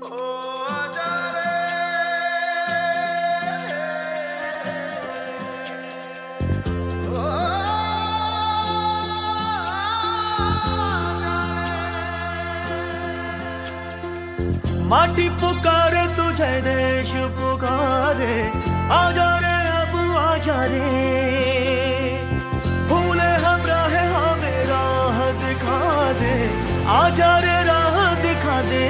माटी पुकारे तुझे, देश पुकारे, आजा रे अब आजा रे। भूले हम राह, हमें राह दिखा दे, आजा रे राह दिखा दे।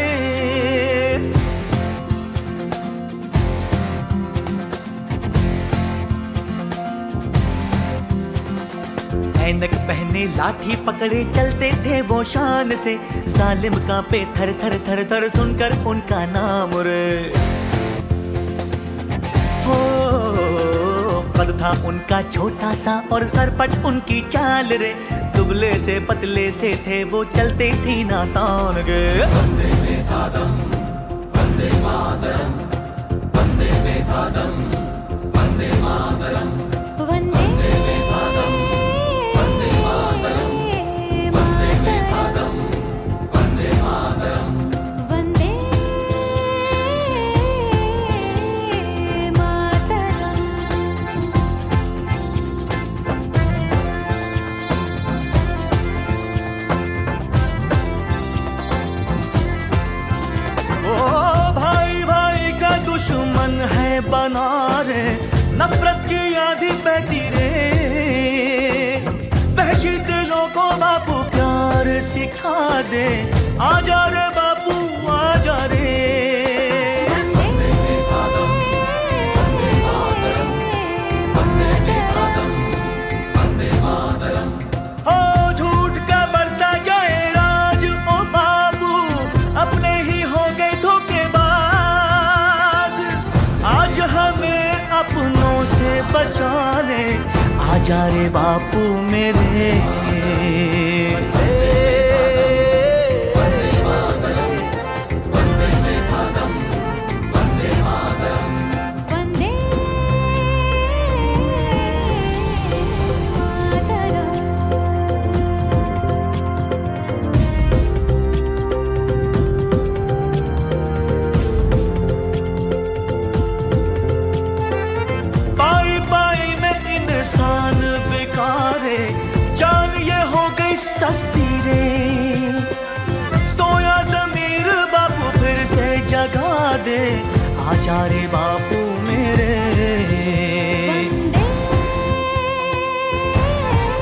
ऐनक पहने लाठी पकड़े चलते थे वो शान से, जालिम कांपे थर थर थर थर सुनकर उनका नाम रे। हो कद था उनका छोटा सा और सरपट उनकी चाल रे, दुबले से पतले से थे वो चलते सीना तान के। वंदे में था दम, वंदे मातरम, वंदे में था दम, वंदे मातरम, वंदे में था दम, वंदे मातरम, वंदे में था दम, वंदे मातरम, वंदे मातरम। ओ भाई भाई का दुश्मन है बना रे, नफरत की आंधी बहती रे। वहशी दिलों को बापू प्यार सिखा दे, आजा रे बापू आजा रे। वंदे में था दम, वंदे मातरम, वंदे में था दम, वंदे मातरम। हो झूठ का बढ़ता जाए राज ओ बाबू, अपने ही हो गए धोखेबाज। आज हमें अपनों से बचा ले, आजा रे बापू मेरे। वंदे मातरम, वंदे में था दम, वंदे मातरम, वंदे मातरम। पाई पाई में इंसान बेकारे, जान ये हो गई सस्ती रे। सोया ज़मीर बापू फिर से जगा दे, आजा रे बापू